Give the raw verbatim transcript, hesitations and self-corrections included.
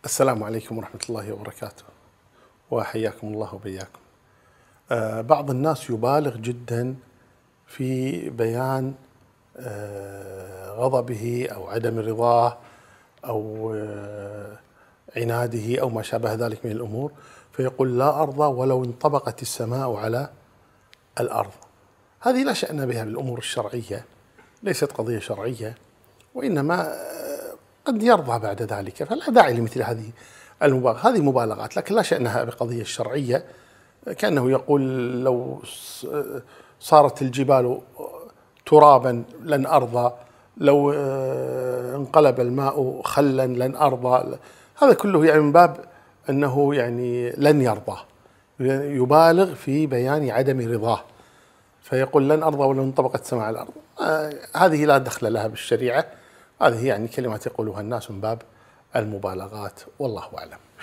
السلام عليكم ورحمة الله وبركاته، وحياكم الله وبياكم. آه بعض الناس يبالغ جدا في بيان آه غضبه أو عدم رضاه أو آه عناده أو ما شابه ذلك من الأمور، فيقول لا أرضى ولو انطبقت السماء على الأرض. هذه لا شأن بها بالأمور الشرعية، ليست قضية شرعية، وإنما قد يرضى بعد ذلك، فلا داعي لمثل هذه المبالغة. هذه مبالغات لكن لا شأنها بقضية الشرعية، كأنه يقول لو صارت الجبال ترابا لن أرضى، لو انقلب الماء خلا لن أرضى. هذا كله يعني من باب أنه يعني لن يرضى، يبالغ في بيان عدم رضاه، فيقول لن أرضى ولو انطبقت السماء على الأرض. آه هذه لا دخل لها بالشريعة، هذه يعني كلمات يقولها الناس من باب المبالغات، والله أعلم.